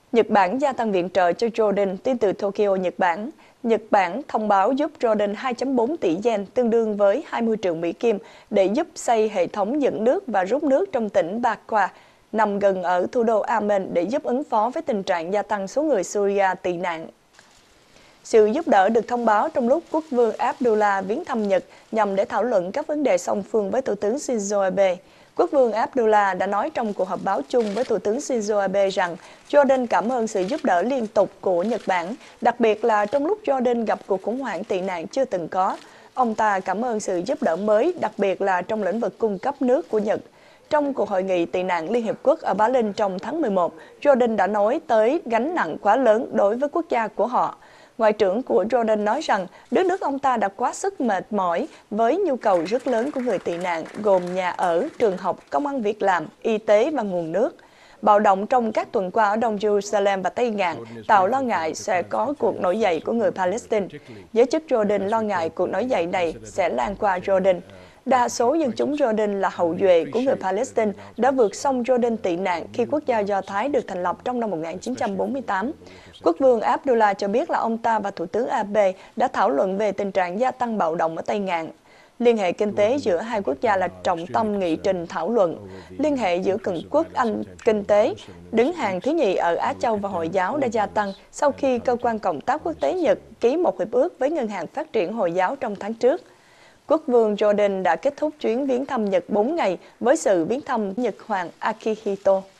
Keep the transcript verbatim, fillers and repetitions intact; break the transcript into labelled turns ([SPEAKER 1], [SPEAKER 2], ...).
[SPEAKER 1] Nhật Bản gia tăng viện trợ cho Jordan, tin từ Tokyo, Nhật Bản. Nhật Bản thông báo giúp Jordan hai phẩy bốn tỷ yen, tương đương với hai mươi triệu Mỹ Kim, để giúp xây hệ thống dẫn nước và rút nước trong tỉnh Bakwa, nằm gần ở thủ đô Amman để giúp ứng phó với tình trạng gia tăng số người Syria tị nạn. Sự giúp đỡ được thông báo trong lúc quốc vương Abdullah viếng thăm Nhật nhằm để thảo luận các vấn đề song phương với Thủ tướng Shinzo Abe. Quốc vương Abdullah đã nói trong cuộc họp báo chung với Thủ tướng Shinzo Abe rằng Jordan cảm ơn sự giúp đỡ liên tục của Nhật Bản, đặc biệt là trong lúc Jordan gặp cuộc khủng hoảng tị nạn chưa từng có. Ông ta cảm ơn sự giúp đỡ mới, đặc biệt là trong lĩnh vực cung cấp nước của Nhật. Trong cuộc hội nghị tị nạn Liên Hiệp Quốc ở Berlin trong tháng mười một, Jordan đã nói tới gánh nặng quá lớn đối với quốc gia của họ. Ngoại trưởng của Jordan nói rằng đất nước ông ta đã quá sức mệt mỏi với nhu cầu rất lớn của người tị nạn, gồm nhà ở, trường học, công ăn việc làm, y tế và nguồn nước. Bạo động trong các tuần qua ở Đông Jerusalem và Tây Ngạn tạo lo ngại sẽ có cuộc nổi dậy của người Palestine. Giới chức Jordan lo ngại cuộc nổi dậy này sẽ lan qua Jordan. Đa số dân chúng Jordan là hậu duệ của người Palestine đã vượt sông Jordan tị nạn khi quốc gia Do Thái được thành lập trong năm một nghìn chín trăm bốn mươi tám. Quốc vương Abdullah cho biết là ông ta và Thủ tướng Abe đã thảo luận về tình trạng gia tăng bạo động ở Tây Ngạn. Liên hệ kinh tế giữa hai quốc gia là trọng tâm nghị trình thảo luận. Liên hệ giữa cường quốc Anh kinh tế, đứng hàng thứ nhì ở Á Châu và Hồi giáo đã gia tăng sau khi Cơ quan Cộng tác Quốc tế Nhật ký một hiệp ước với Ngân hàng Phát triển Hồi giáo trong tháng trước. Quốc vương Jordan đã kết thúc chuyến viếng thăm Nhật bốn ngày với sự viếng thăm Nhật Hoàng Akihito.